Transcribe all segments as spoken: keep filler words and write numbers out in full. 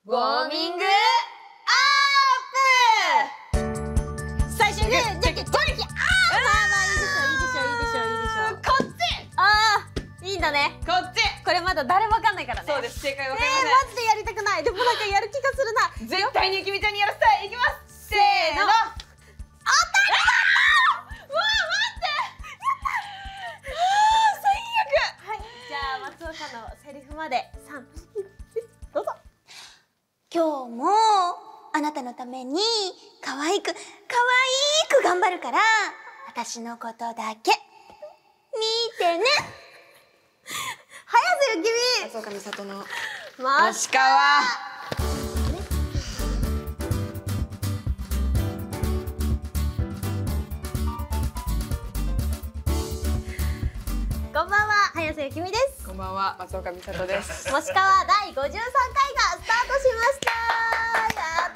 ウォーミングアップ。最初にじゃんけんじゃんけん、あー、まあまあいいでしょいいでしょいいでしょいいでしょ。こっち。あー、いいんだね。こっち。これまだ誰もわかんないからね。そうです。正解わかりません。マジでやりたくない。でもなんかやる気がするな。絶対にゆきみちゃんにやらせたい。いきます。せーの。あったりだった。うわー、待って。やった。あー、最悪。はい。じゃあ松岡のセリフまで三どうぞ。 今日もあなたのために可愛く可愛く頑張るから、私のことだけ見てね。早瀬ゆきみ。 松岡美里のマシカワ。 こんばんは、早瀬ゆきみです。 こんばんは、松岡美里です。 もしかはだいごじゅうさんかいがスタートしました。や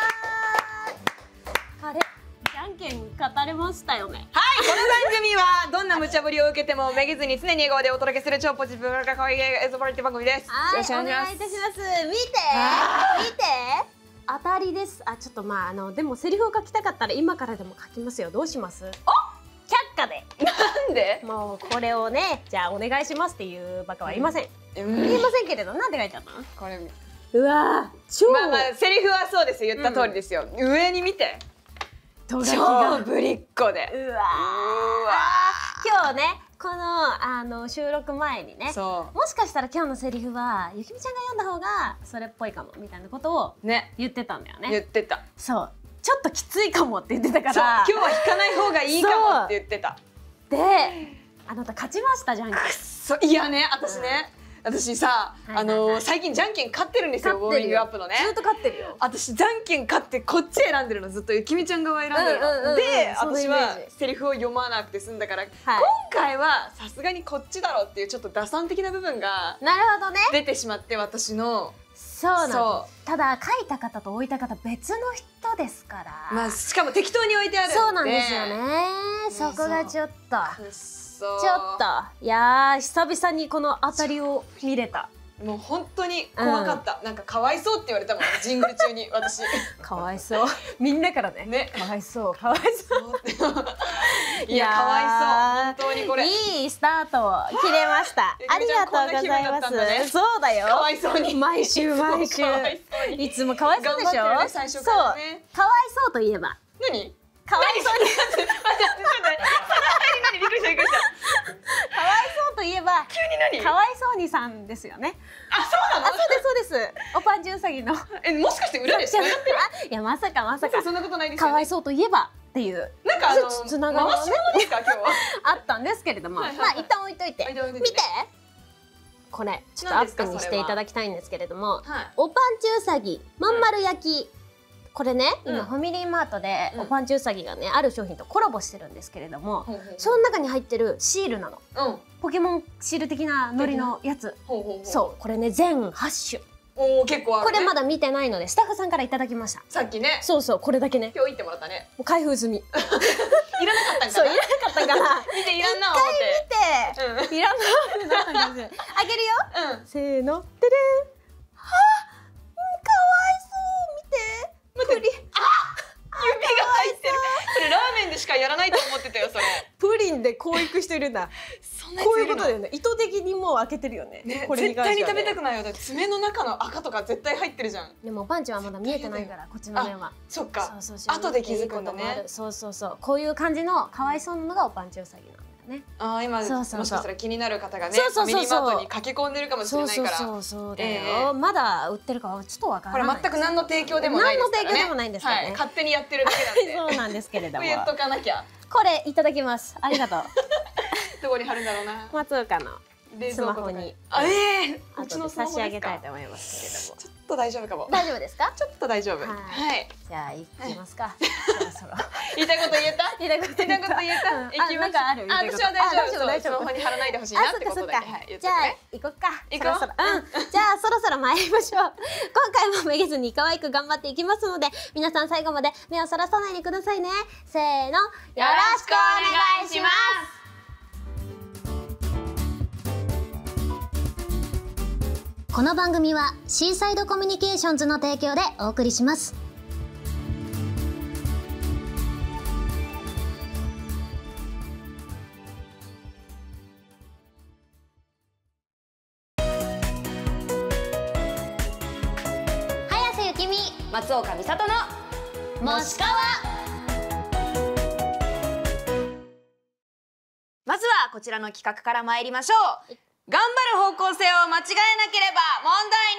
ったー。あれ、じゃんけん勝たれましたよね。 はい、この番組はどんな無茶ぶりを受けてもめげずに常に笑顔でお届けする超ポジティブが可愛い映像バラエティ番組です。 はい、 よろしくおお願いいたします。見て見て、当たりです。あ、ちょっとまああのでもセリフを書きたかったら今からでも書きますよ。どうします？お、却下で。 なんで？ もうこれをね、じゃあお願いしますっていうバカはいません。 うん、 言いませんけれど、なんて書いてあったの？ これ。 うわー、超。 まあまあセリフはそうですよ。言った通りですよ。うん、上に見て。超ぶりっ子で。 うわー。今日ね、このあの収録前にね、もしかしたら今日のセリフはゆきみちゃんが読んだ方がそれっぽいかもみたいなことをね言ってたんだよね。 言ってた。そう。 ちょっときついかもって言ってたから。 今日は引かない方がいいかもって言ってた。 で、あなた勝ちましたじゃんけん。 くそ、いやね、私ね、私さ、あの最近じゃんけん勝ってるんですよ。ウォーミングアップのね。 ずっと勝ってるよ。 私じゃんけん勝ってこっち選んでるの、ずっとゆきみちゃん側選んでるの。で、私はセリフを読まなくて済んだから、今回はさすがにこっちだろうっていうちょっと打算的な部分がなるほどね出てしまって、私の。 そうなんです。ただ書いた方と置いた方別の人ですから。 まあしかも適当に置いてあるんで。そうなんですよね。そこがちょっとちょっと、いやー、久々にこの当たりを見れた。 もう本当に怖かった。うん、なんかかわいそうって言われたもん、ジングル中に私。 かわいそう。みんなからね。ね、かわいそう、かわいそう。 いや、かわいそう。本当にこれ。 いいスタートを切れました。ありがとうございます。そうだよ。 かわいそうに。 毎週毎週。いつもかわいそうでしょ。そう。かわいそうといえば。 何？ かわいそうに。 びっくりしたびっくりした。 かわいそうといえば急に何？ かわいそうにさんですよね。 あ、そうなの？ あ、そうですそうです。おぱんじゅうさぎの。 え、もしかして裏で繋がってる？ いや、まさかまさか。 そんなことないですよ。 かわいそうといえばっていう。 なんかあのつながり回し物ですか今日は？あったんですけれども、まあ一旦置いといて。見て。これちょっとアップにしていただきたいんですけれども、おぱんちゅうさぎまん丸焼き。これね、今ファミリーマートでおぱんちゅうさぎがね、ある商品とコラボしてるんですけれども、その中に入ってるシールなの。ポケモンシール的なノリのやつ。そう、これね全はち種。 おお、結構あるね。 これまだ見てないのでスタッフさんからいただきました。 さっきね。 そうそう、これだけね。 今日言ってもらったね。 もう開封済み。 いらなかったんかな。 そう、いらなかったんかな。 見ていらんな思って。 一回見て。いらんなってなったんです。あげるよ。せーの。てれん。はあ、かわいそう。見て。プリン。 あ、指が入ってる。それラーメンでしかやらないと思ってたよそれ。 プリンでこういく人いるんだ。こういうことだよね。意図的にもう開けてるよね。 これ絶対に食べたくないよ。だって爪の中の赤とか絶対入ってるじゃん。 でもパンチはまだ見えてないからこっちの面は。 そっか。後で気づくんだね。 そうそうそう。こういう感じのかわいそうなのがおぱんちゅうさぎなんだよね。 ああ、今もしかしたら気になる方がね、ファミリーマートに書き込んでるかもしれないから。 そうそうそうだよ。まだ売ってるかはちょっとわからない。 これ全く何の提供でもないですからね。 何の提供でもないんですからね。 勝手にやってるだけなんで。 そうなんですけれども。 言っとかなきゃ。 これいただきます。ありがとう。 どこに貼るんだろうな。 松岡のスマホに。 あ、ええ。 うちの差し上げたいと思いますけれども。 ちょっと大丈夫かも。 大丈夫ですか？ ちょっと大丈夫。はい。 じゃあ行きますか。そろそろ。 言いたいこと言えた？ 言いたいこと言えた？ 行きます。あ、私は大丈夫。大丈夫。スマホに貼らないでほしいなってことで。 じゃあ行こっか。行こう。うん。じゃあそろそろ参りましょう。今回もめげずに可愛く頑張っていきますので、皆さん最後まで目をそらさないでくださいね。せーの。よろしくお願いします。ここの番組はシーサイドコミュニケーションズの提供でお送りします。早瀬ゆきみ、 松岡美里のもしかわ。 まずはこちらの企画から参りましょう。頑張る方向性を間違えなければ問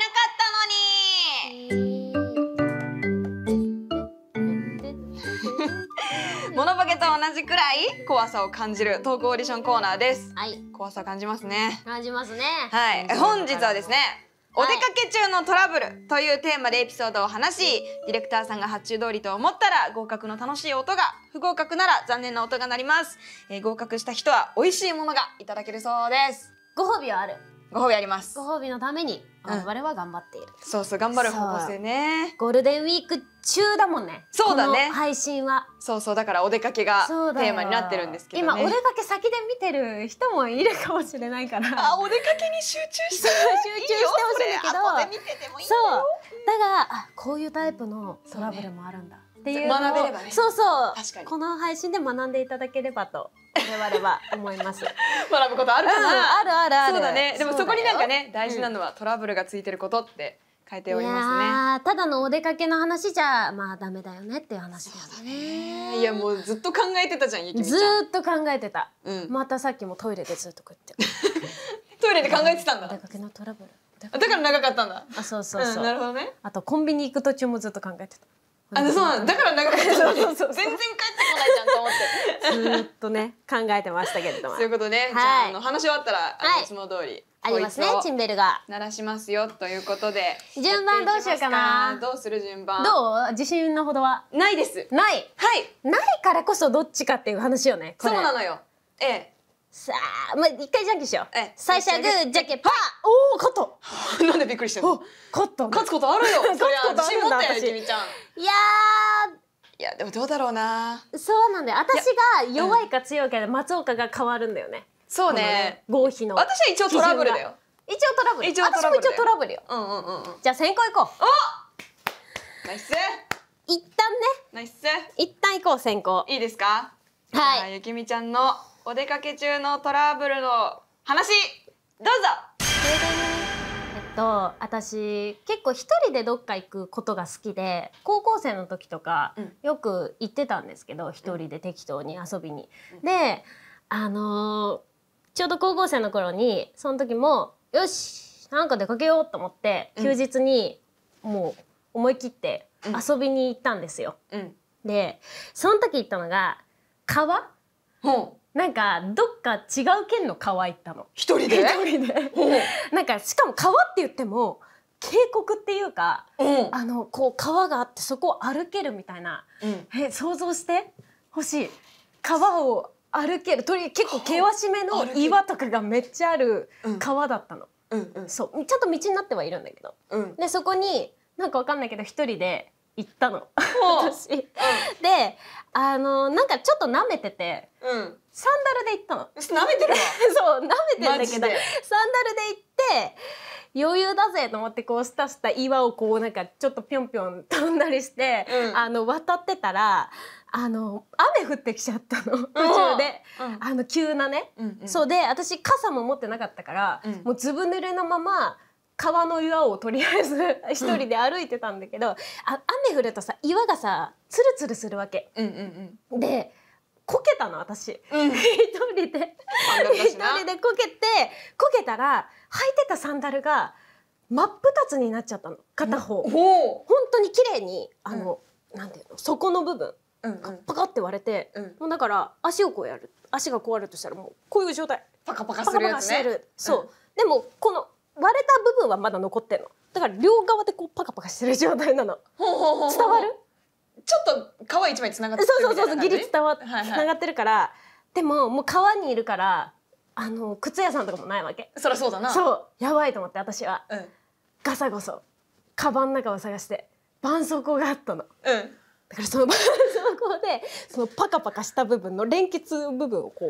題なかったのにモノボケと同じくらい怖さを感じるトークオーディションコーナーです。 はい、 怖さを感じますね。 感じますね。 はい、本日はですね、お出かけ中のトラブルというテーマでエピソードを話し、ディレクターさんが発注通りと思ったら合格の楽しい音が、不合格なら残念な音が鳴ります。えー、合格した人は美味しいものがいただけるそうです。 ご褒美はある。 ご褒美あります。 ご褒美のために我々は頑張っている。 うん、そうそう、頑張る方向性ね。 ゴールデンウィーク中だもんね。 そうだね。 この配信は。 そうそう、だからお出かけがテーマになってるんですけどね。 今お出かけ先で見てる人もいるかもしれないから。 あ、お出かけに集中して。集中してほしいんだけど。 後で見ててもいいんだよ。 そう。だからあ、こういうタイプのトラブルもあるんだっていうのを学べればね。 そうそう。 確かに。 この配信で学んでいただければと我々は思います。 学ぶことあるかな。 うん、あるあるある。 そうだね。でもそこになんかね、大事なのはトラブルがついてることって書いておりますね。 いや、ただのお出かけの話じゃまあダメだよねっていう話だよね。 いや、もうずっと考えてたじゃん、ゆきみちゃん。 ずっと考えてた。 うん、 またさっきもトイレでずっとこうやってトイレで考えてたんだ。 お出かけのトラブル。 だから長かったんだ。 あ、そうそうそう。 なるほどね。 あとコンビニ行く途中もずっと考えてた。 あ、そうなんだ。だから長かった。そうそうそう。全然帰ってこないじゃんと思って。 ずっとね考えてましたけれども。 そういうことね。じゃあ、あの話終わったら、いつも通り。 ありますね、チンベルが鳴らしますよということで。 順番どうしようかな。 どうする順番。 どう？自信のほどはないです。 ない。 はい。 ないからこそどっちかっていう話よね。 そうなのよ。ええ。 さあ、まあ一回じゃんけんしよう。最初はグー、じゃんけんパー。おお、勝った。 なんでびっくりしたの？勝った。勝つことあるよ。そりゃ自信持ったよ、ゆきみちゃん。 いやいや、でもどうだろうな。 そうなんだよ。私が弱いか強いかで松岡が変わるんだよね。 そうね。 合否の。 私は一応トラブルだよ。 一応トラブル。私も一応トラブルよ。 うんうんうん。 じゃあ先行行こう。 お。ナイス。 一旦ね。 ナイス。 一旦行こう、先行。 いいですか？はい。ゆきみちゃんのお出かけ中のトラブルの話、どうぞ。 えっと私結構一人でどっか行くことが好きで、高校生の時とか、うん、よく行ってたんですけど、一人で適当に遊びに。うん、で、あのー、ちょうど高校生の頃にその時もよしなんか出かけようと思って、うん、休日にもう思い切って遊びに行ったんですよ。うん、でその時行ったのが川、うん、なんかどっか違う県の川行ったの。 一人で？ 一人で。なんかしかも川って言っても渓谷っていうか、うん、あのこう川があってそこを歩けるみたいな。うん、え、想像してほしい。川を歩ける、とり結構険しめの岩とかがめっちゃある川だったの。うんうん、そうちゃんと道になってはいるんだけど、うん、でそこになんかわかんないけど一人で行ったの私、うん、であのなんかちょっと舐めてて、うん、サンダルで行ったの。 舐めてるわそう舐めてんだけどサンダルで行って余裕だぜと思ってこうスタスタ岩をこうなんかちょっとぴょんぴょん飛んだりして、うん、あの渡ってたらあの雨降ってきちゃったの途中で、うん、あの急なね、うんうん、そうで私傘も持ってなかったから、うん、もうずぶ濡れのまま川の岩をとりあえず一人で歩いてたんだけど、うん、あ雨降るとさ岩がさツルツルするわけ、うんうんうん、でこけたの私、うん、一人で一人でこけてこけたら履いてたサンダルが真っ二つになっちゃったの片方、うん、本当に綺麗にあの、うん、なんていうの底の部分がパカって割れて、うん、もうだから足をこうやる足が壊れるとしたらもうこういう状態パカパカするやつね。 そう、うん、でもこの割れた部分はまだ残ってんのだから両側でこうパカパカしてる状態なの。伝わる？ ちょっと皮一枚つながってるみたいな感じ？そうそうそう、 ギリ伝わっ、はいはい、つながってるから、でももう川にいるからあの靴屋さんとかもないわけ。 そりゃそうだな。 そうやばいと思って私は、うん、ガサゴソカバンの中を探して絆創膏があったの、うん、だからその絆創膏でそのパカパカした部分の連結部分をこう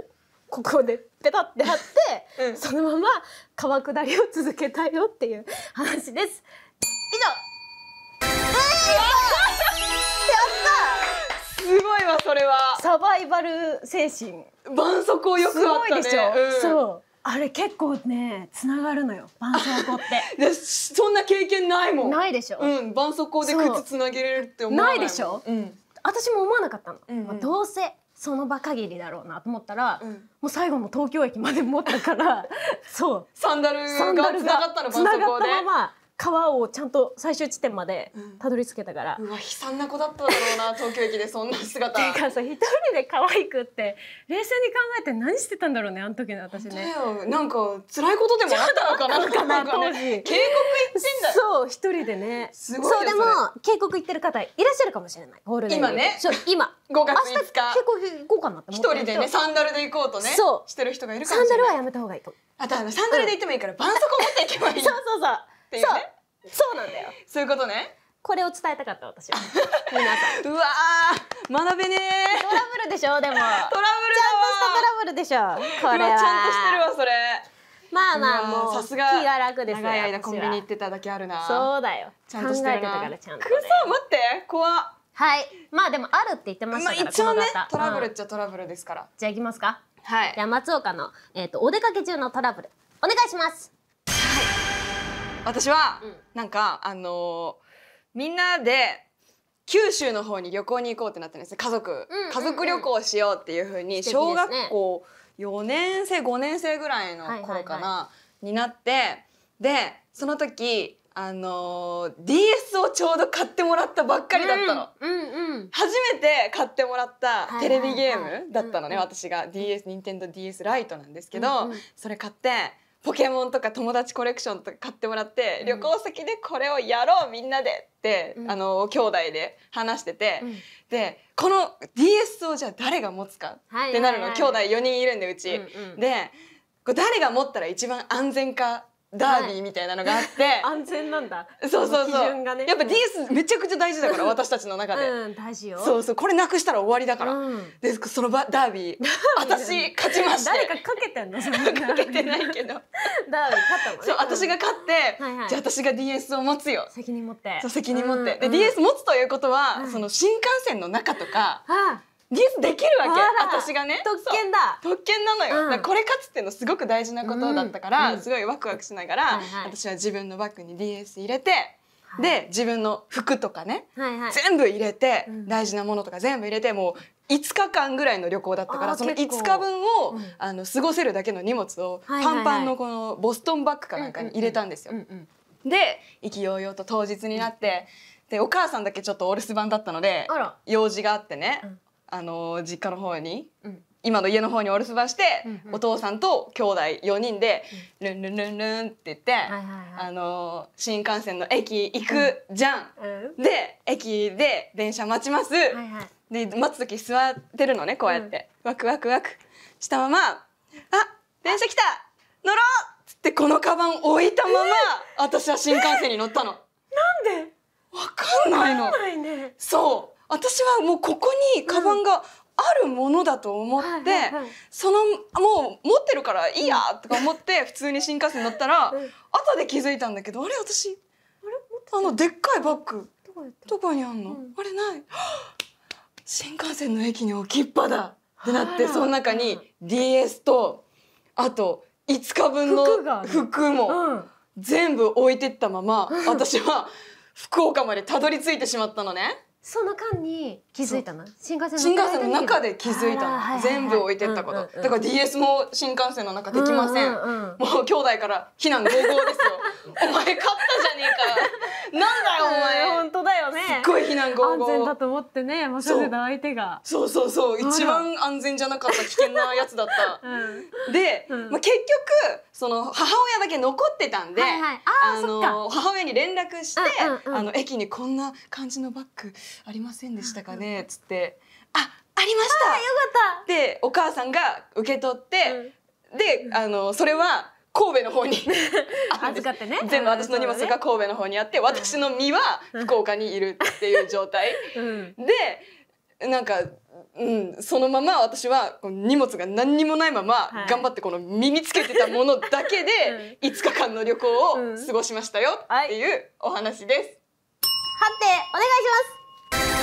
ここでペタって貼って、うん、そのまま川下りを続けたよっていう話です。以上。 すごいわそれは。 サバイバル精神。 絆創膏よくあったね。 すごいでしょ。うん、そう。あれ結構ねつながるのよ絆創膏って。 でそんな経験ないもん。 ないでしょ。 うん、絆創膏で靴つなげれるって思わない。 ないでしょ。うん、私も思わなかったの。うんうん、どうせその場限りだろうなと思ったら、うん、もう最後の東京駅まで持ったからそうサンダルがつながったの絆創膏で。 川をちゃんと最終地点までたどり着けたから、 うん、うわ悲惨な子だっただろうな東京駅でそんな姿。 てかさ一人で可愛くって冷静に考えて何してたんだろうねあの時の私ね。 なんか辛いことでもあったのかなかな当時。 渓谷行ってんだ。 そう一人でね。すごい。そうでも渓谷行ってる方いらっしゃるかもしれない。ゴールデンウィーク今ね。そう今ごがついつか渓谷行こうかなって思って。 一人でねサンダルで行こうとねしてる人がいるかもしれない。 サンダルはやめた方がいいかも。 あとあのサンダルで行ってもいいから絆創膏持っていけばいい。 そうそうそうっていうね。そうなんだよ。 そういうことね。 これを伝えたかった私は。皆さん。 うわー学べねー。 トラブルでしょでも。トラブルだわ。ちゃんとしたトラブルでしょ。これは。 ちゃんとしてるわそれ。 まあまあもうさすが気が楽ですよ。 長い間コンビニ行ってただけあるな。 そうだよ。ちゃんとしてるからちゃんと。 くそ待って怖っ。 はい。まあでもあるって言ってましたから。 一応ねトラブルっちゃトラブルですから。 じゃあ行きますか。 はい。 じゃあ松岡のえっとお出かけ中のトラブルお願いします。 私は、うん、なんかあのー、みんなで九州の方に旅行に行こうってなったんですね家族、うんうんうん、家族旅行しようっていうふうに小学校よねん生ごねん生ぐらいの頃かな、はいはいはい、になってでその時あのー、ディーエス をちょうど買ってもらったばっかりだったの、うんうんうん、初めて買ってもらったテレビゲームだったのね、はいはいはい、私が ディーエス 任天堂 ディーエス ライトなんですけど、うんうん、それ買ってポケモンとか友達コレクションとか買ってもらって、うん、旅行先でこれをやろうみんなでって、うん、あの兄弟で話してて、うん、でこの ディーエス をじゃあ誰が持つかってなるの、はいはいはい、兄弟よにんいるんでうち、うんうん、でこれ誰が持ったら一番安全かダービーみたいなのがあって、はい、 安全なんだ。 そうそうそう。ね、やっぱ ディーエス めちゃくちゃ大事だから私たちの中で。 うん、大事よ。 そうそうこれなくしたら終わりだから。うん、でそのダービー私勝ちまして。 誰かかけてんの？そかけてないけど。ダービー勝ったもんね。 そう私が勝って、はいはい、じゃあ私が ディーエス を持つよ。 責任持って。 そう責任持って。うん、で ディーエス 持つということは、うん、その新幹線の中とか。はあディーエス できるわけ私がね特権だ特権なのよ、うん、だからこれ勝つっていうのすごく大事なことだったから、うん、すごいワクワクしながら、はいはい、私は自分のバッグに ディーエス 入れて、はい、で自分の服とかね、はいはい、全部入れて、うん、大事なものとか全部入れてもういつかかんぐらいの旅行だったからそのいつかぶんを、うん、あの過ごせるだけの荷物をパンパンのこのボストンバッグかなんかに入れたんですよ。で意気揚々と当日になって、でお母さんだけちょっとお留守番だったので用事があってね、うんあの実家の方に、うん、今の家の方にお留守番して、うんうん、お父さんと兄弟よにんで、うん、ルンルンルンルンって言って、はいはいはい、あの新幹線の駅行くじゃん、うん、で駅で電車待ちます、はいはい、で待つ時座ってるのねこうやって、うん、ワクワクワクしたままあ電車来た乗ろうっつってこのカバン置いたまま、えー、私は新幹線に乗ったの。 なんでわかんないの。 わかんないね。 そう私はもうここにカバンがあるものだと思って、そのもう持ってるからいいやとか思って普通に新幹線乗ったら、うん、後で気づいたんだけどあれ私あのでっかいバッグどこにあんの、うん、あれない新幹線の駅に置きっぱだってなってその中に ディーエス とあといつかぶんの服も全部置いてったまま私は福岡までたどり着いてしまったのね。 その間に気づいたの？新幹線の中で気づいたの。全部置いてったこと。だから ディーエス も新幹線の中できません。もう兄弟から非難合々ですよ。お前勝ったじゃねえか。なんだよお前。 本当だよね。 すっごい非難合々。 安全だと思ってね、任せた相手が。 そうそうそう一番安全じゃなかった危険なやつだった。で、まあ結局その母親だけ残ってたんで、あの母親に連絡してあの駅にこんな感じのバッグありませんでしたかねっつって「あ、ありました!」 よかったでお母さんが受け取って、うん、であのそれは神戸の方に預かってね全部私の荷物が神戸の方にあって、うん、私の身は福岡にいるっていう状態、うん、でなんか、うん、そのまま私は荷物が何にもないまま頑張ってこの身につけてたものだけでいつかかんの旅行を過ごしましたよっていうお話です。 判定お願いします。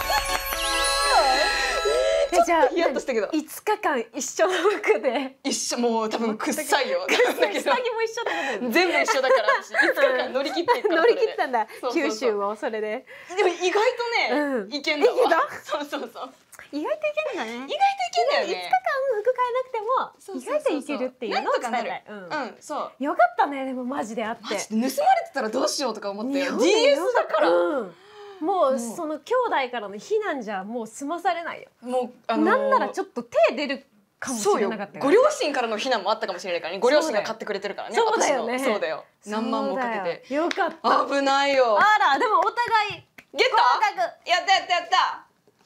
ちょっとヒヤッとしたけどいつかかん一緒の服で一緒もう多分くっさいよ。 下着も一緒だもん。 全部一緒だから私いつかかん乗り切っていくから乗り切ったんだ九州をそれで。 でも意外とねいけんだわ。そうそうそう意外といけるんだね。 意外といけんだよね。 いつかかん服買えなくても意外といけるっていうのを伝えたい。 うんそうよかったねでもマジであって。 マジで盗まれてたらどうしようとか思ってよ。ディーエス だから。 もうその兄弟からの避難じゃもう済まされないよ。 もうあのー、なんならちょっと手出るかもしれなかったよ。 ご両親からの避難もあったかもしれないからね。ご両親が買ってくれてるからね。 そうだよね。 そうだよ。何万もかけて。 よかった。 危ないよ。 あらでもお互いゲット。やったやったやった。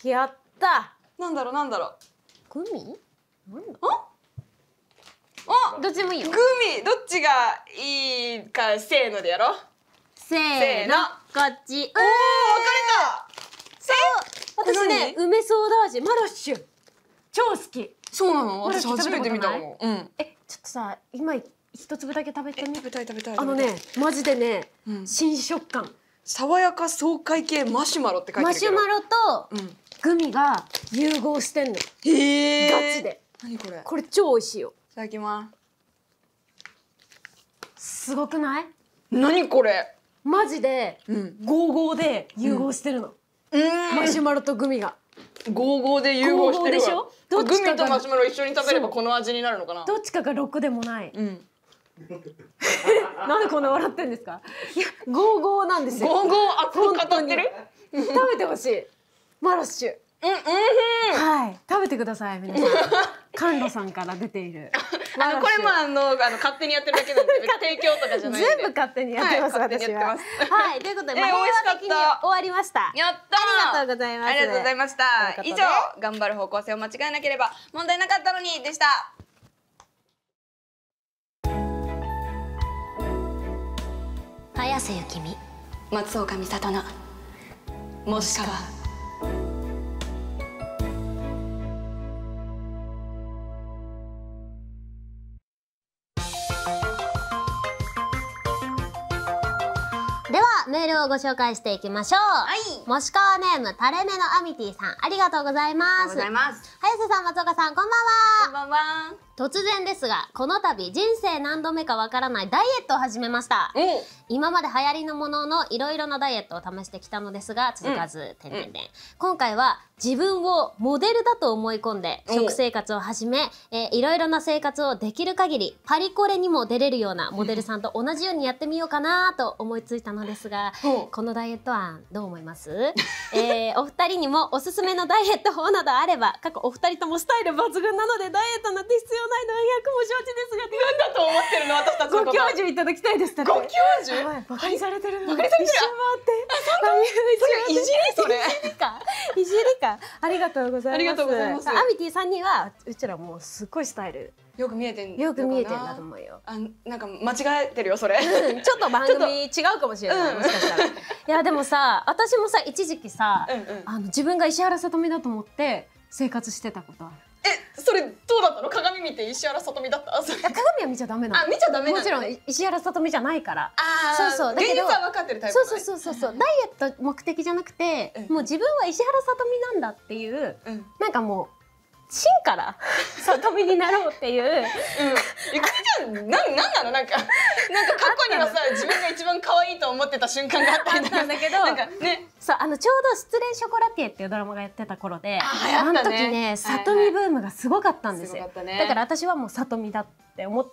やった。 なんだろうなんだろう。 グミ？なんだ？ あ？ あ？どっちでもいいよ。 グミどっちがいいかせーのでやろう。 せーのこっち。おお分かれた。 そう私ね梅ソーダ味マロッシュ超好き。 そうなの？私初めて見たかも。 えちょっとさ今一粒だけ食べてみ。 食べたい食べたい。 あのねマジでね新食感。 爽やか爽快系マシュマロって書いてるけど。 マシュマロとグミが融合してんの。 へえ。 ガチで。 何これ？ これ超美味しいよ。 いただきます。 すごくない？ 何これ？ マジでゴーゴーで融合してるの。マシュマロとグミが。ゴーゴーで融合してるわ。 でしょ？ グミとマシュマロ一緒に食べればこの味になるのかな？ どっちかがろくでもない。なんでこんな笑ってんですか？いやゴーゴーなんですよ。 ゴーゴー熱く語ってる？ 食べてほしい。マロッシュ。 うんうんはい食べてください皆さん。甘露さんから出ている。 あのこれもあのあの勝手にやってるだけなんで提供とかじゃないんで。 全部勝手にやってます私は。はいということで平和的に終わりました。 やったありがとうございます。 ありがとうございました。以上頑張る方向性を間違えなければ問題なかったのにでした。 早瀬ゆきみ、 松岡美里のもしかは。 ではメールをご紹介していきましょう。はい。もしかわネームタレメのアミティさんありがとうございます。ありがとうございます。早瀬さん松岡さんこんばんは。 こんばんは。 突然ですがこの度人生何度目かわからないダイエットを始めました。今まで流行りのもののいろいろなダイエットを試してきたのですが続かず、うん、てんてんてん。今回は自分をモデルだと思い込んで食生活を始め、えー、いろいろな生活をできる限りパリコレにも出れるようなモデルさんと同じようにやってみようかなと思いついたのですが、うん、このダイエット案どう思います？えー、お二人にもおすすめのダイエット法などあれば過去お二人ともスタイル抜群なのでダイエットなんて必要ないのは百も承知ですが何だと思ってるの私たちのこと。 ご教授いただきたいです。 ご教授？ バカにされてるの。 バカにされてる。 一周回って。 いじりそれ。 いじりか。いじりか。ありがとうございます。 ありがとうございます。 アミティさんにはうちらもうすっごいスタイルよく見えてんよく見えてんだと思うよ。 あなんか間違えてるよそれ。 ちょっと番組違うかもしれない。もしかしたら。いやでもさ私もさ一時期さあの自分が石原さとみだと思って生活してたことある。 え、それどうだったの？鏡見て石原さとみだった？ 鏡は見ちゃダメなの。 あ、見ちゃダメなの。 もちろん石原さとみじゃないから。 あそうそう。 現実は分かってるタイプ。 そうそうそうそう。ダイエット目的じゃなくて、もう自分は石原さとみなんだっていう、なんかもう真からさとみになろうっていう。うん。 ゆくみちゃん、なんなんなのなんかなんか過去にはさ自分が一番可愛いと思ってた瞬間があったんだけど、なんかね。そうあのちょうど失恋ショコラティエっていうドラマがやってた頃で、あの時ねさとみブームがすごかったんですよ。だから私はもうさとみだって思って、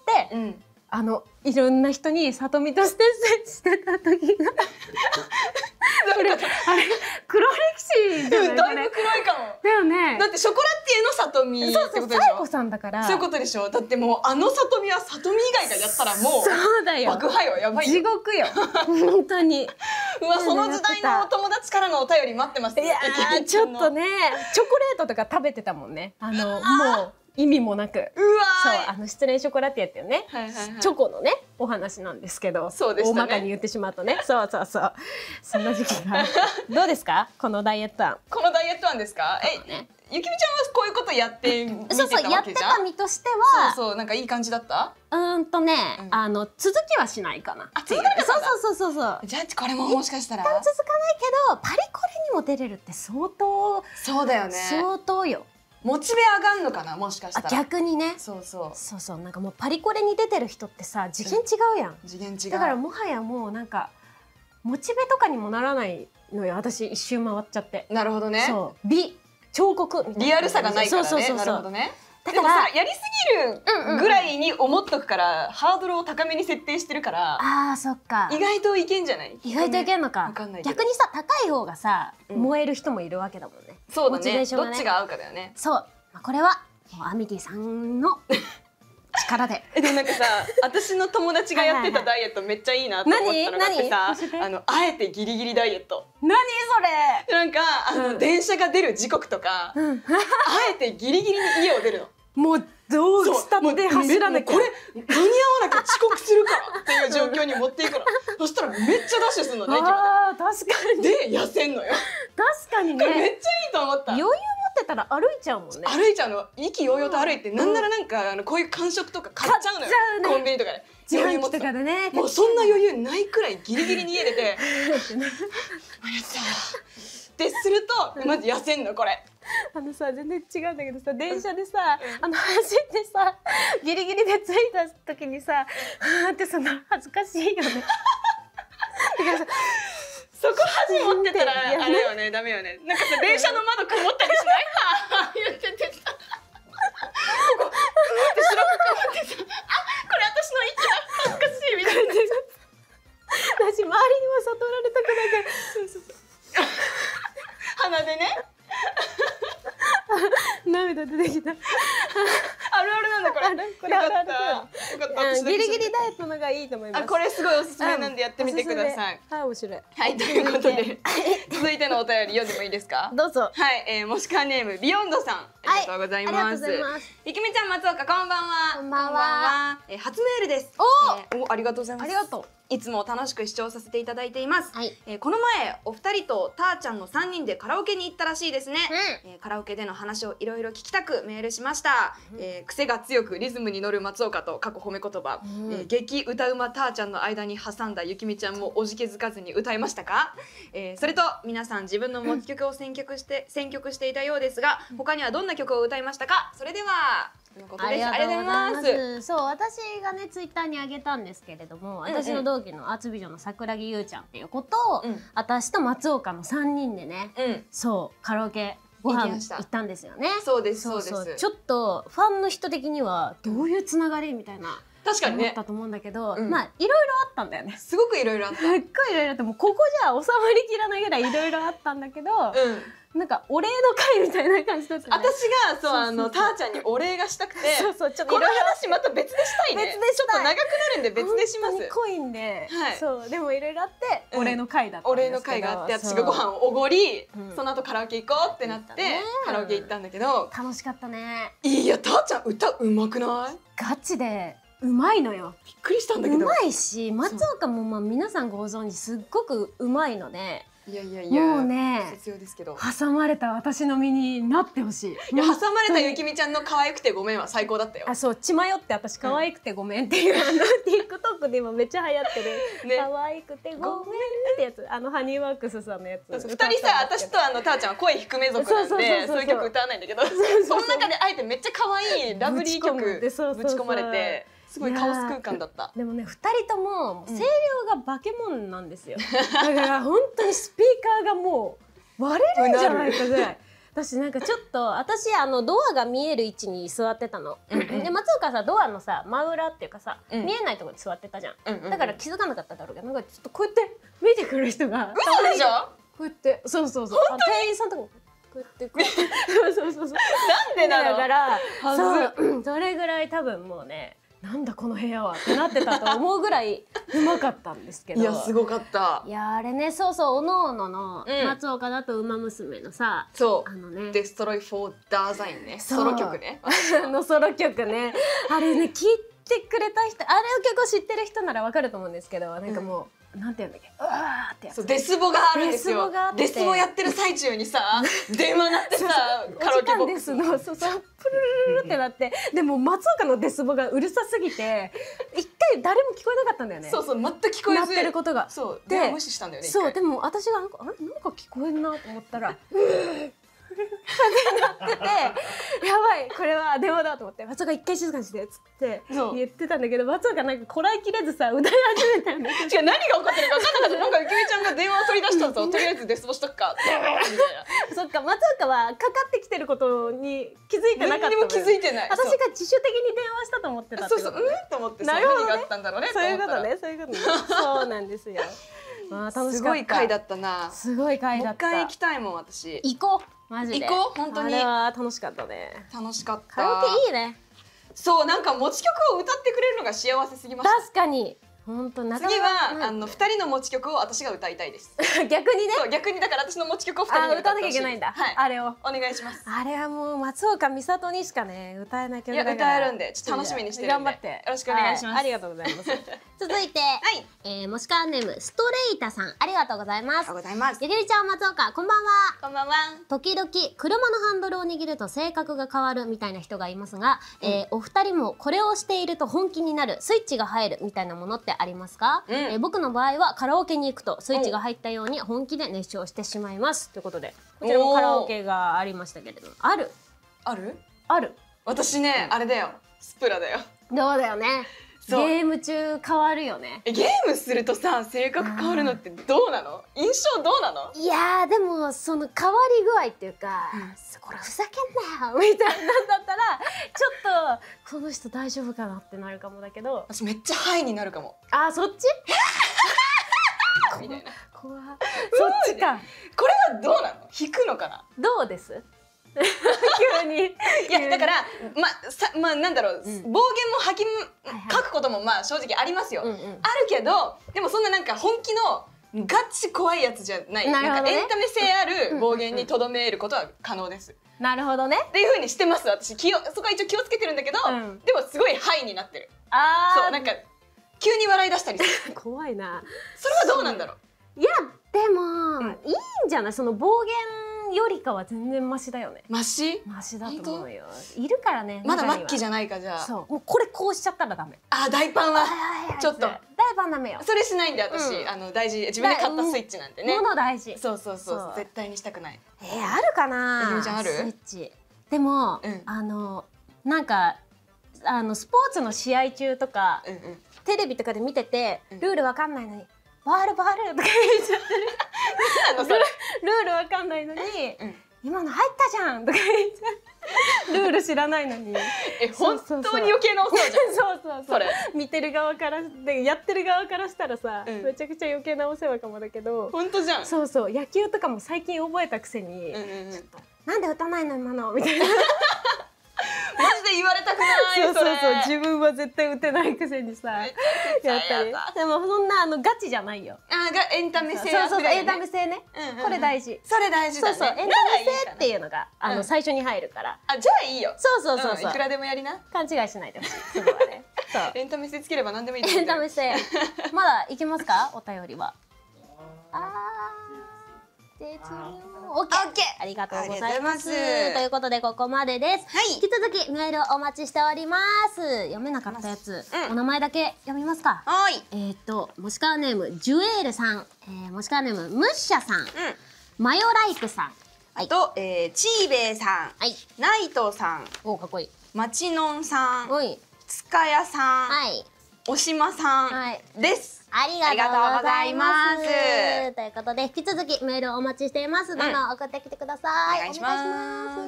あのいろんな人にさとみとして接してた時がこれあれ黒歴史じゃない？ だいぶ黒いかも。 だよね。 だってショコラティエのさとみってことでしょ。そうそうさえこさんだから。 そういうことでしょ。だってもうあのさとみはさとみ以外からやったらもうそうだよ。 爆破よやばいよ。 地獄よ本当に。 うわその時代のお友達からのお便り待ってます。 いやちょっとねチョコレートとか食べてたもんね。あのもう。意味もなく、うわそうあの失恋ショコラティエっていうね、はいはいはい、チョコのねお話なんですけど、そうでしたね、大まかに言ってしまうとね、そうそうそうそんな時期がどうですかこのダイエット案。 このダイエットなんですか。え、ゆきみちゃんはこういうことやってみてたわけじゃん。 そうそう、やってた身としては、 そうそう、なんかいい感じだった。 うんとね、うん、あの続きはしないかな。 あ、続かなかった。 そうそうそうそう。 じゃあこれももしかしたら。 一旦続かないけど、パリコレにも出れるって相当。 そうだよね。 相当よ。 モチベ上がんのかな、もしかしたら。 逆にね。 そうそう。 そうそう、なんかもうパリコレに出てる人ってさ、次元違うやん。 次元違う。 だからもはやもうなんかモチベとかにもならないのよ。私一周回っちゃって。 なるほどね。 そう。美彫刻リアルさがないからね。そうそうそう。なるほどね。だからやりすぎるぐらいに思っとくから、ハードルを高めに設定してるから。 ああ、そっか。 意外といけんじゃない。 意外といけんのか。逆にさ、高い方がさ、燃える人もいるわけだもんね。 そうだね。どっちが合うかだよね。 そう。これはアミティさんの力で。 え、でもなんかさ、私の友達がやってたダイエットめっちゃいいなと思ったのがあってさ、あのあえてギリギリダイエット。 何それ。 なんかあの電車が出る時刻とか、あえてギリギリに家を出るの。 もうどうしたって走らなきゃ、 これ間に合わなきゃ遅刻するからっていう状況に持っていくの。そしたらめっちゃダッシュするのね。 ああ、確かに。 で痩せんのよ。 確かにね。 これめっちゃいいと思った。 余裕持ってたら歩いちゃうもんね。 歩いちゃうの。意気揚々と歩いて、なんならなんかあのこういう間食とか買っちゃうのよ。コンビニとかで。 自販機とかでね。 もうそんな余裕ないくらいギリギリに家出て。やったってするとまず痩せんのこれ。 あのさ、全然違うんだけどさ、電車でさ、あの走ってさ、ギリギリで着いた時にさ、はーってその恥ずかしいよね。だからさ、 そこ恥持ってたらあれよね、ダメよね。なんかさ、電車の窓曇ったりしない？言っててさ、ここって白く曇ってさ、あ、これ私の息だ、恥ずかしいみたいな。 私周りにも悟られたくないから、そうそうそう。 鼻でね。 涙出てきた。あるあるなんだこれ。 これあるある。よかった。ギリギリダイエットのがいいと思います。 あ、これすごいおすすめなんでやってみてください。 はい、面白い。 はい、ということで続いてのお便り読んでもいいですか？ どうぞ。 はい、えー、もしかネームビヨンドさん、ありがとうございます。ゆきみちゃん、松岡、こんばんは。 こんばんは。 えー、初メールです。おお、ありがとうございます。 ありがとう。 いつも楽しく視聴させていただいています。 はい、 えー、この前お二人とたーちゃんの三人でカラオケに行ったらしいですね。うん、えー、カラオケでの話をいろいろ聞きたくメールしました。うん、えー、癖が強くリズムに乗る松岡と過去褒め言葉、うん、えー、激歌うまたーちゃんの間に挟んだゆきみちゃんもおじけづかずに歌いましたか？えー、それと皆さん自分の持ち曲を選曲して選曲していたようですが、他にはどんな曲を歌いましたか？それでは。 ありがとうございます。そう、私がねツイッターにあげたんですけれども、私の同期のアーツビジョンの桜木優ちゃんっていう子と、私と松岡の三人でね、そうカラオケご飯行ったんですよね。 そうですそうです。 ちょっとファンの人的にはどういうつながりみたいな。 確かにね。 思ったと思うんだけど、まあいろいろあったんだよね。 すごくいろいろあった。 すっごいいろいろあって、もうここじゃ収まりきらないぐらいいろいろあったんだけど、なんかお礼の会みたいな感じだったね。 私がそうあのたーちゃんにお礼がしたくて、そうそう、ちょっとこの話また別でしたいね。別でちょっと長くなるんで別でします。 濃いんで、そうでもいろいろあってお礼の会だったんですけど、 お礼の会があって、私がご飯をおごり、その後カラオケ行こうってなってカラオケ行ったんだけど、 楽しかったね。 いや、たーちゃん歌うまくない？ ガチで。うまいのよ。 びっくりしたんだけど。 うまいし、松岡もまあ皆さんご存知すっごくうまいので。 いやいやいや。 もうね。 必要ですけど。 挟まれた私の身になってほしい。 いや、挟まれたゆきみちゃんの可愛くてごめんは最高だったよ。 あ、そう、血迷って私可愛くてごめんっていう、あの TikTok で今めっちゃ流行ってる。可愛くてごめんってやつ、あのハニーワークスさんのやつ。 二人さ、私とあのたーちゃんは声低め族なんで、そういう曲歌わないんだけど、その中であえてめっちゃ可愛いラブリー曲ぶち込まれて。すごいカオス空間だった。 でもね、二人とも声量が化け物なんですよ。だから本当にスピーカーがもう割れるんじゃないかぐらい。私なんかちょっと私あのドアが見える位置に座ってたの。で松岡さ、ドアのさ真裏っていうかさ、見えないところに座ってたじゃん。だから気づかなかっただろうけど、なんかちょっとこうやって見てくる人が。 嘘でしょ？ こうやってそうそうそう。店員さんとか。こうやってこうやってそうそうそう。 なんでなの？ だからそうそれぐらい多分もうね。なんだこの部屋はってなってたと思うぐらいうまかったんですけど。 いやすごかった。 いやあれね、そうそう、おのおのの松岡だとウマ娘のさ、 そうあのね、 デストロイフォーダーザインね、ソロ曲ね。 のソロ曲ね、あれね聞いてくれた人、あれの曲を知ってる人ならわかると思うんですけど、なんかもうなんていうんだっけ、うわーってやつ。 そうデスボがあるんですよ。デスボやってる最中にさ電話鳴ってさカラオケボックスのそうそうプルルルルってなって、でも松岡のデスボがうるさすぎて一回誰も聞こえなかったんだよね。 そうそう全く聞こえず鳴ってることが。 そうで無視したんだよね。 そうでも私がなんかあれなんか聞こえんなと思ったらってなってて、やばいこれは電話だと思って松岡一回静かにしてっつって言ってたんだけど、松岡なんかこらえきれずさ歌い始めたよね。 違う何が起こってるか分かんなかった。なんかゆきみちゃんが電話を取り出したぞとりあえずデスボしとくかみたいな。 そっか松岡はかかってきてることに気づいてなかったのよ。 何にも気づいてない。 私が自主的に電話したと思ってたってことね。 そうそううんと思ってさ何があったんだろうね。 そういうことねそういうことね。そうなんですよ。まあ楽しかった。 すごい回だったな。 すごい回だった。 もう一回行きたいもん私。 行こう。マジで。 行こう本当に。 あれは楽しかったね。 楽しかった。 カラオケいいね。 そうなんか持ち曲を歌ってくれるのが幸せすぎました。 確かに。本当。 次はあの二人の持ち曲を私が歌いたいです。 逆にね。 そう逆にだから私の持ち曲を二人で歌わなきゃいけないんだ。はい。あれをお願いします。 あれはもう松岡美里にしかね歌えない曲だから。 いや歌えるんでちょっと楽しみにしてるんで。 頑張ってよろしくお願いします。 ありがとうございます。続いて、はいえもしかネームストレイタさんありがとうございます。 ありがとうございます。 ゆきりちゃん松岡こんばんは。 こんばんは。 時々車のハンドルを握ると性格が変わるみたいな人がいますが、うんえー、お二人もこれをしていると本気になるスイッチが入るみたいなものってありますか？うんえー、僕の場合はカラオケに行くとスイッチが入ったように本気で熱唱してしまいますということで、こちらもカラオケがありましたけれども、あるあるある私ね、うん、あれだよスプラだよ。 どうだよね。ゲーム中変わるよね。 ゲームするとさ性格変わるのってどうなの？印象どうなの？ いやーでもその変わり具合っていうか、うん、これふざけんなよみたいなんだったらちょっとこの人大丈夫かなってなるかもだけど、 私めっちゃハイになるかも。 あーそっち？みたいな。怖そっちか。 これはどうなの？弾くのかな？ どうです？急にいやだからまあさまあなんだろう、うん、暴言も吐き書くこともまあ正直ありますよ、うんうん、あるけどでもそんななんか本気のガチ怖いやつじゃない、な、ね、なんかエンタメ性ある暴言にとどめることは可能です。 なるほどねっていう風にしてます私。気をそこは一応気をつけてるんだけど、うん、でもすごいハイになってる。あそうなんか急に笑い出したりする。 怖いな。 それはどうなんだろう。いやでも、うん、いいんじゃない？その暴言よりかは全然マシだよね。 マシ？ マシだと思うよ。いるからね。 まだ末期じゃないかじゃあ。 そう。もうこれこうしちゃったらダメ。 あ大パンはちょっと。 大パンダメよ。 それしないんで私、うん、あの大事自分で買ったスイッチなんでね。 物大事。 そうそうそう絶対にしたくない。 えー、あるかな。 ゆみちゃんある？ スイッチ。でも、うん、あのなんかあのスポーツの試合中とか、うんうん、テレビとかで見ててルールわかんないのに。バールバールとか言っちゃってる。ルールわかんないのに、うん、今の入ったじゃんとか言っちゃう。ルール知らないのに。 え本当に余計なお世話じゃん。 そうそうそう。見てる側からでやってる側からしたらさ、うん、めちゃくちゃ余計なお世話かもだけど。 本当じゃん。 そうそう野球とかも最近覚えたくせに、なんで打たないの今のみたいな。 マジで言われたくない。 そうそうそう自分は絶対打てないくせにさやったり。でもそんなあのガチじゃないよ。 あがエンタメ性。 そうそうエンタメ性ね。これ大事。 それ大事だね。 そうそうエンタメ性っていうのがあの最初に入るから。 あじゃあいいよ。 そうそうそうそう。 いくらでもやりな。 勘違いしないでほしい。そこはね。そう。 エンタメ性つければ何でもいい。 エンタメ性。まだいけますかお便りは。あ絶妙。オッケー。ありがとうございます。ということでここまでです。引き続きメールお待ちしております。読めなかったやつ、お名前だけ読みますか。はい。えっともしかわネームジュエールさん、もしかわネームムッシャさん、マヨライクさん、 あとチーベイさん、ナイトさん、 おかっこいい。 マチノンさん、つかやさん、おしまさんです。 ありがとうございます。ということで引き続きメールをお待ちしています。どんどん送ってきてください。お願いします。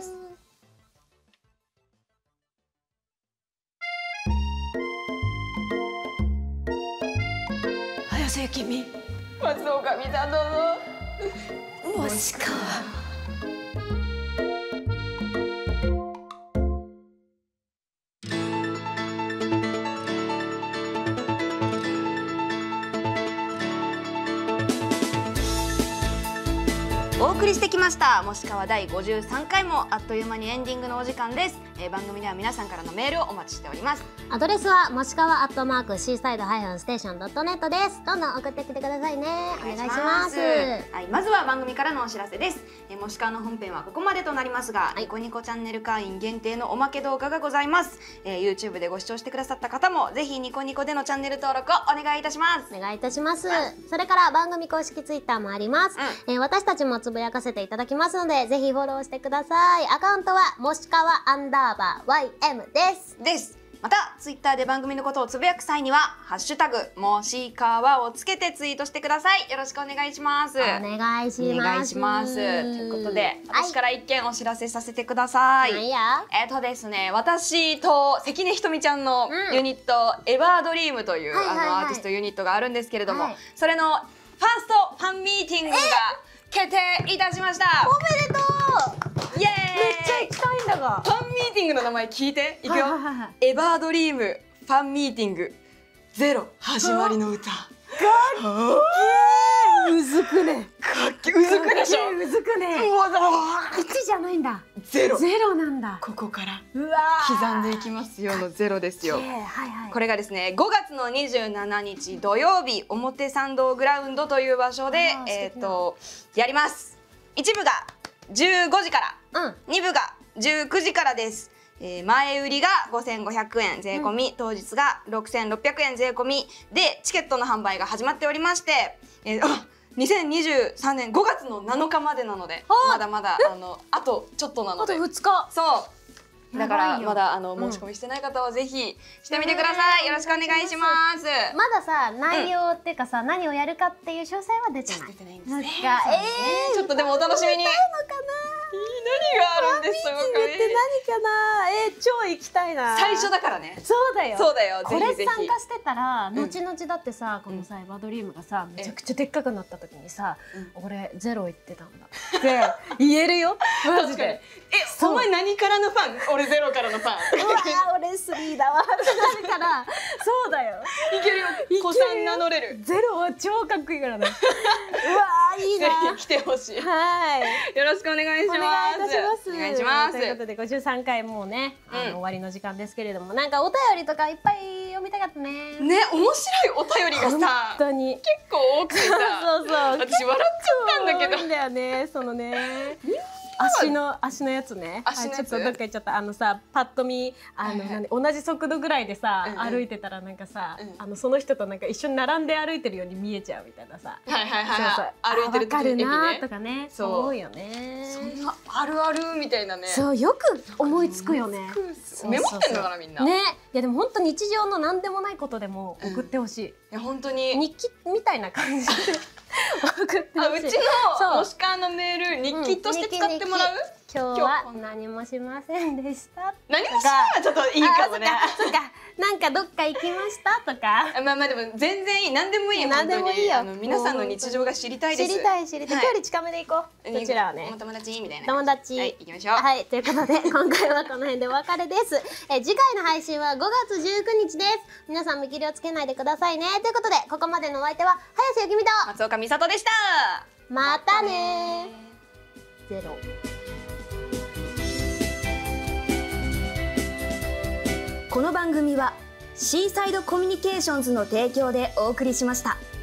早瀬君、松岡美里のもしかお送りしてきましたもしかわだいごじゅうさんかいもあっという間にエンディングのお時間です。えー、番組では皆さんからのメールをお待ちしております。 アドレスはもしかわアットマークシーサイドハイフンステーションドットネットです。どんどん送ってきてくださいね。お願いします。 はい、まずは番組からのお知らせです。えもしかわの本編はここまでとなりますが、はい、ニコニコチャンネル会員限定のおまけ動画がございます。えー、YouTube でご視聴してくださった方もぜひニコニコでのチャンネル登録をお願いいたします。 お願いいたします。それから番組公式ツイッターもあります。うん、えー、私たちもつぶやかせていただきますので、ぜひフォローしてください。アカウントはもしかわアンダーバー ワイエム です。 です。またツイッターで番組のことをつぶやく際にはハッシュタグもしかわをつけてツイートしてください。よろしくお願いします。お願いします。 お願いします。ということで、私から一件お知らせさせてください。はい、えっとですね、私と関根ひとみちゃんのユニット、うん、エバードリームというあのアーティストユニットがあるんですけれども、はい、それのファーストファンミーティングが決定いたしました。 おめでとう。 イエーイ。 めっちゃ行きたいんだが。 ファンミーティングの名前聞いていくよ。エバードリームファンミーティングゼロ始まりの歌。かっけー。うずくね。 かっけうずくでしょ。 うずくね。 うわだ。 一じゃないんだ。 ゼロ。 ゼロなんだ。 ここからうわ刻んでいきますよのゼロですよ。 はいはい。 これがですね、ごがつのにじゅうしちにち土曜日、表参道グラウンドという場所でえっとやります。一部がじゅうごじから、うん、に部がじゅうくじからです。えー、前売りがごせんごひゃくえん税込み、うん、当日がろくせんろっぴゃくえん税込みでチケットの販売が始まっておりまして、えー、あにせんにじゅうさんねんごがつのなのかまでなので、まだまだあのあとちょっとなので、 あとふつか。 そうだからまだあの申し込みしてない方はぜひしてみてください。よろしくお願いします。 まださ内容っていうかさ、何をやるかっていう詳細は出てない。 出てないんですね。 えちょっとでもお楽しみに。何があるんですか。 ミーティングって何かな。えー、超行きたいな。 最初だからね。 そうだよ。 そうだよ。 これ参加してたら後々だってさ、このさエバードリームがさめちゃくちゃでっかくなった時にさ、俺ゼロ言ってたんだって言えるよ。マジで。 え、お前何からのファン？俺ゼロからのファン。 うわー、俺スリーだわってなるから、そうだよ。 いけるよ。子さん名乗れる。 ゼロは超かっこいいからね。うわー、いいな。 ぜひ来てほしい。 はい。 よろしくお願いします。 お願いいたします。 お願いします。 ということでごじゅうさんかいもうね、あの終わりの時間ですけれども、なんかお便りとかいっぱい読みたかったね。 ね、面白いお便りがさ、 本当に結構多くてさ、 そうそう。 私笑っちゃったんだけど。 多いんだよね、そのね。足の足のやつね。足のやつ。ちょっとどっか行っちゃった。あのさ、パッと見あのなんで同じ速度ぐらいでさ歩いてたらなんかさ、あのその人となんか一緒に並んで歩いてるように見えちゃうみたいなさ。 はいはいはい。歩いてる時にね。わかるなとかね。そうよね。 そんなあるあるみたいなね。 そうよく思いつくよね。 メモってんのかなみんな。 ね。いやでも本当日常の何でもないことでも送ってほしい。いや本当に日記みたいな感じで送ってほしい。 うちのもしかのメール日記として使ってもらう？ 今日は何もしませんでした。 何もしないはちょっといいかもね。 そっか、なんかどっか行きましたとか。 まあまあでも全然いい、何でもいいよ。 何でもいいよ。 皆さんの日常が知りたいです。 知りたい知りたい。距離近めで行こう。こちらはね。 お友達みたいな。 友達。 はい、行きましょう。 はい、ということで今回はこの辺でお別れです。え次回の配信はごがつじゅうくにちです。皆さん見切りをつけないでくださいね。ということでここまでのお相手は早瀬ゆきみと松岡美里でした。 またねー。ゼロ。 この番組はシーサイドコミュニケーションズの提供でお送りしました。